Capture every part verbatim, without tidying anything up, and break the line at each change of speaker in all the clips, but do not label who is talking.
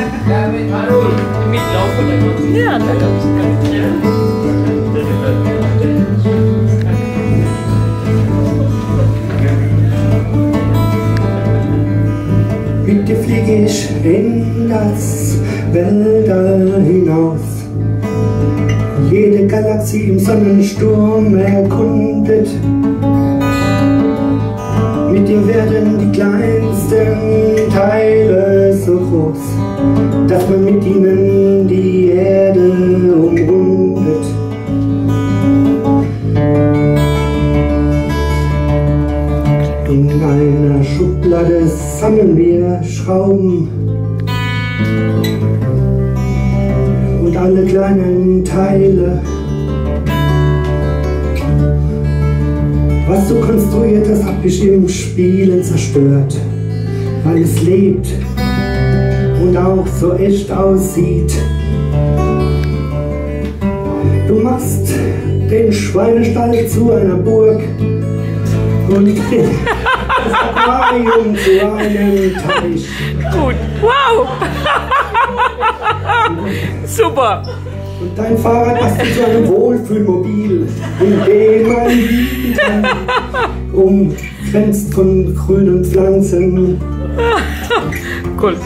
Ja, danke.
Mit dir fliege ich in das Weltall hinaus, jede Galaxie im Sonnensturm erkundet. Mit dir werden die kleinsten Teile so groß, dass man mit ihnen die Erde umrundet. In einer Schublade sammeln wir Schrauben und alle kleinen Teile. Was du konstruiert hast, hab ich im Spielen zerstört, weil es lebt und auch so echt aussieht. Du machst den Schweinestall zu einer Burg und das Aquarium zu einem Teich.
Gut, wow! Super!
Und dein Fahrrad passt zu einem Wohlfühlmobil, in dem man liegen kann, umgrenzt von grünen Pflanzen.
Cool.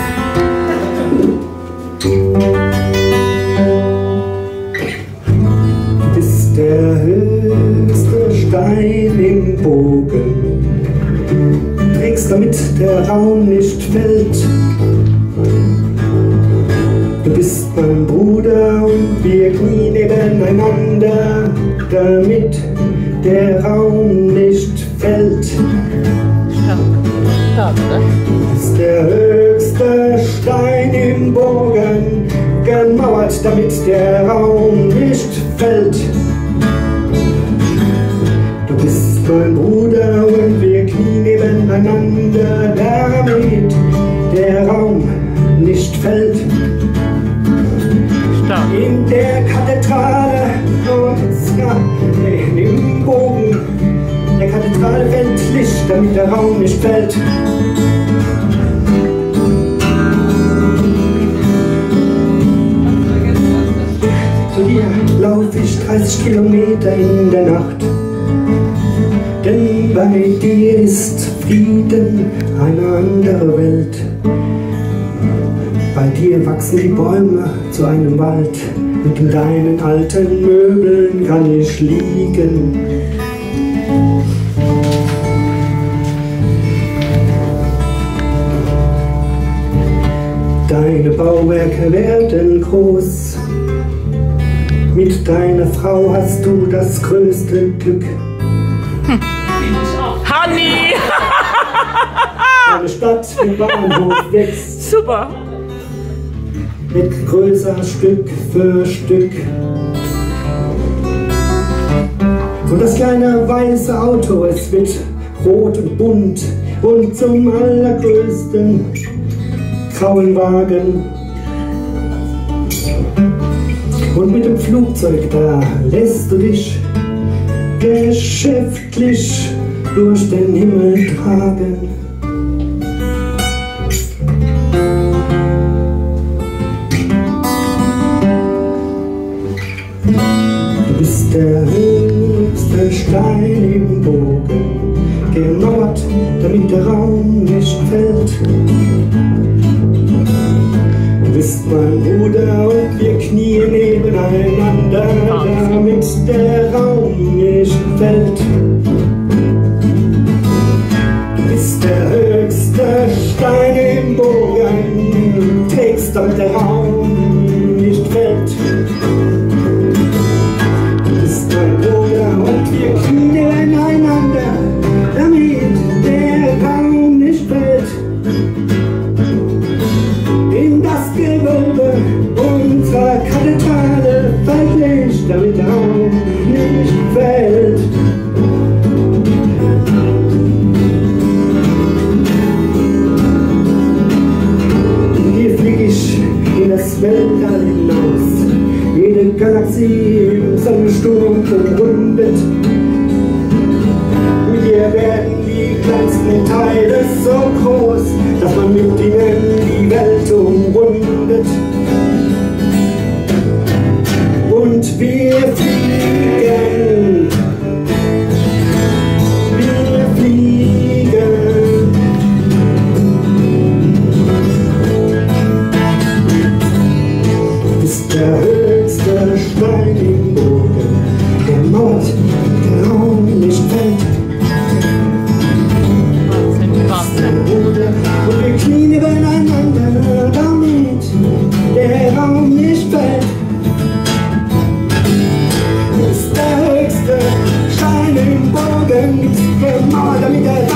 Du bist der höchste Stein im Bogen, trägst damit der Raum nicht fällt. Du bist mein Bruder und wir knien nebeneinander, damit der Raum nicht fällt. Du bist der höchste Stein im Bogen, gemauert, damit der Raum nicht fällt. Du bist mein Bruder und wir knien nebeneinander, damit der Raum nicht fällt. In der Kathedrale, ja, nee, im Bogen der Kathedrale fällt Licht, damit der Raum nicht fällt. Zu dir lauf ich dreißig Kilometer in der Nacht, denn bei dir ist Frieden, eine andere Welt. Bei dir wachsen die Bäume zu einem Wald und in deinen alten Möbeln kann ich liegen. Deine Bauwerke werden groß, mit deiner Frau hast du das größte Glück.
Hm. Honey!
Deine Stadt im Bahnhof wächst.
Super!
Wird größer Stück für Stück. Und das kleine weiße Auto, es wird rot und bunt und zum allergrößten grauen Wagen. Und mit dem Flugzeug, da lässt du dich geschäftlich durch den Himmel tragen. Du bist der höchste Stein im Bogen, gemauert, damit der Raum nicht fällt. Du bist mein Bruder und wir knien nebeneinander, damit der Raum nicht fällt. Du bist der höchste Stein im Bogen, trägst, damit der Raum nicht fällt. Mein Bruder und wir knien nebeneinander, damit der Raum nicht fällt. In das Gewölbe unserer Kathedrale fällt Licht, damit der Raum nicht fällt. Und hier flieg ich in das Weltall hinaus, jede Galaxie im Sonnensturm umrundet. Mit ihr werden die kleinsten Teile so groß, dass man mit ihnen die Welt umrundet. gibt's gemauert, damit er